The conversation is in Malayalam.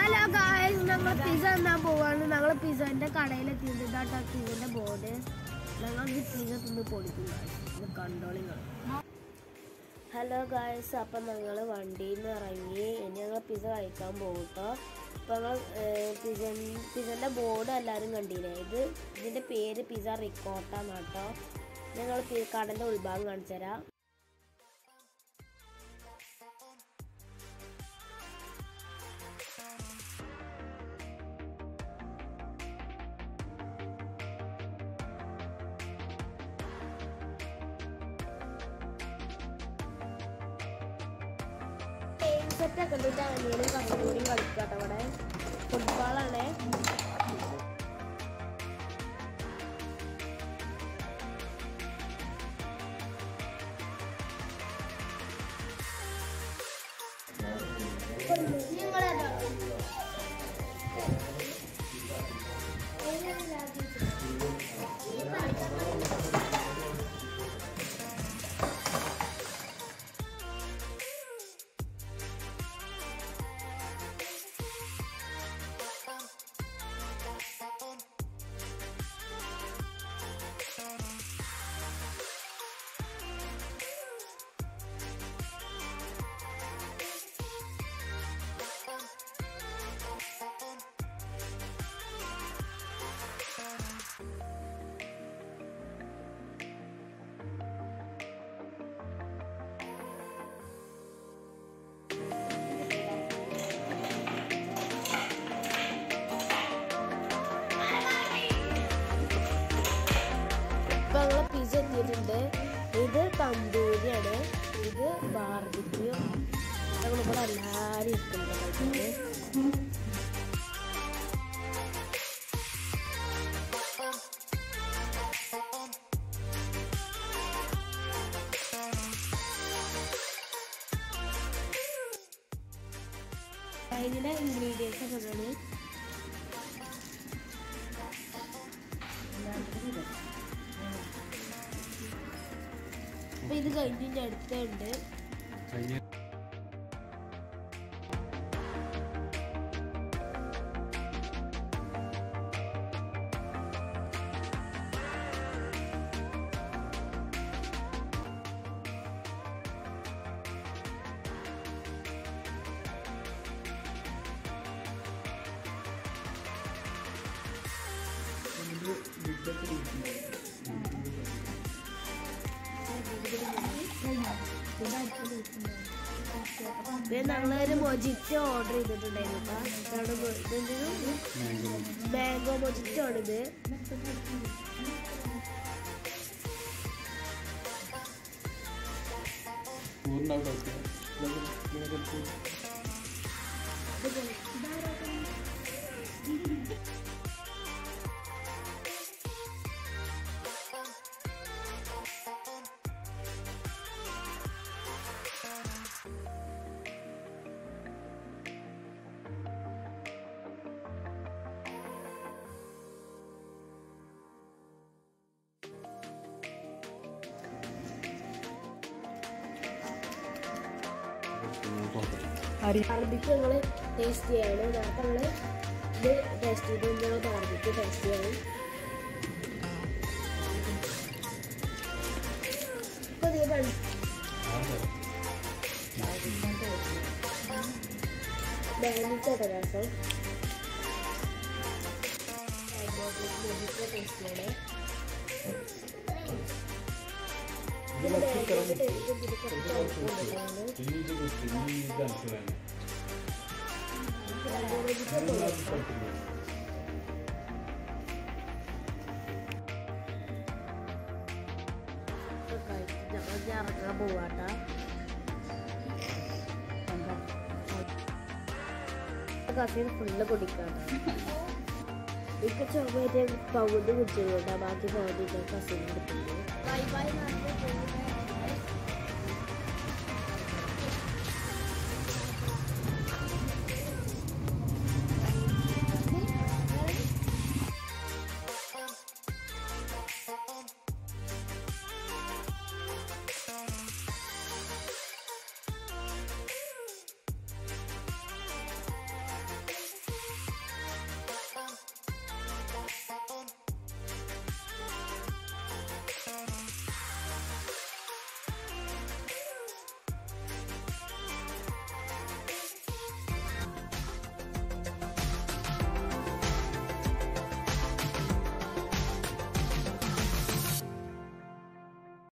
ഹലോ ഗായ്സ്, ഞങ്ങൾ പിസ്സ തിന്നാൻ പോവാണ്. ഞങ്ങൾ പിസ്സന്റെ കടയിലെത്തിയത്. ഇതാട്ടോ പിസ്സന്റെ ബോർഡ്. ഞങ്ങൾ പിസ്സ തിന്ന് പൊടിക്കും. കണ്ടോളി. ഹലോ ഗായ്സ്, അപ്പം ഞങ്ങൾ വണ്ടിയിൽ നിന്ന് ഇറങ്ങി. ഇനി ഞങ്ങൾ പിസ്സ കഴിക്കാൻ പോകും കേട്ടോ. അപ്പം ഞങ്ങൾ പിസ്സന്റെ ബോർഡ് എല്ലാവരും കണ്ടില്ലേ? ഇതിന്റെ പേര് പിസ്സ റിക്കോട്ട എന്നാട്ടോ. ഞങ്ങൾ കടന്റെ ഉൾഭാഗം കാണിച്ചു തരാം. സെറ്റൊക്കെ കണ്ടിട്ട് അനിയനും കസ്റ്റൂരിയും കളിക്കാട്ടോ. അവിടെ ഫുട്ബോളാണ്. പിസ്സ എത്തിയിട്ടുണ്ട്. ഇത് തന്തൂരിയാണ്. ഇത് ബാർബിക്യൂ. നമ്മളിവിടെ എല്ലാവരും ഇരിക്കുന്നുണ്ട്. അതിൻ്റെ ഇൻഗ്രീഡിയൻസ് ഒക്കെ ആണ്. അപ്പൊ ഇത് കഴിഞ്ഞ് ഞാൻ അടുത്തുണ്ട്. ഞങ്ങളൊരു മൊജിറ്റോ ഓർഡർ ചെയ്തിട്ടുണ്ടായിരുന്നു. മാംഗോ മൊജിറ്റോ ആണിത്. ബാർബിക്യൂ ഞങ്ങൾ ടേസ്റ്റ് ചെയ്യാണ്. നേരത്തെ ഞങ്ങൾ ഇത് ടേസ്റ്റ് ചെയ്ത് ഞങ്ങൾ ബാർബിക്യൂ ടേസ്റ്റ് ചെയ്യണം. ഇപ്പൊ ബാനിക്കോട്ടെ രസം. ടേസ്റ്റ് ചെയ്യണേ. ഇറങ്ങാൻ പോവാട്ടാ. Casein full കുടിക്കാട്ടാ. ഇപ്പൊ ചുമ പകുതി കുടിച്ചു കേട്ടാ. ബാക്കി പകുതി കസീൻ കുടിക്കുന്നത്. Bye by.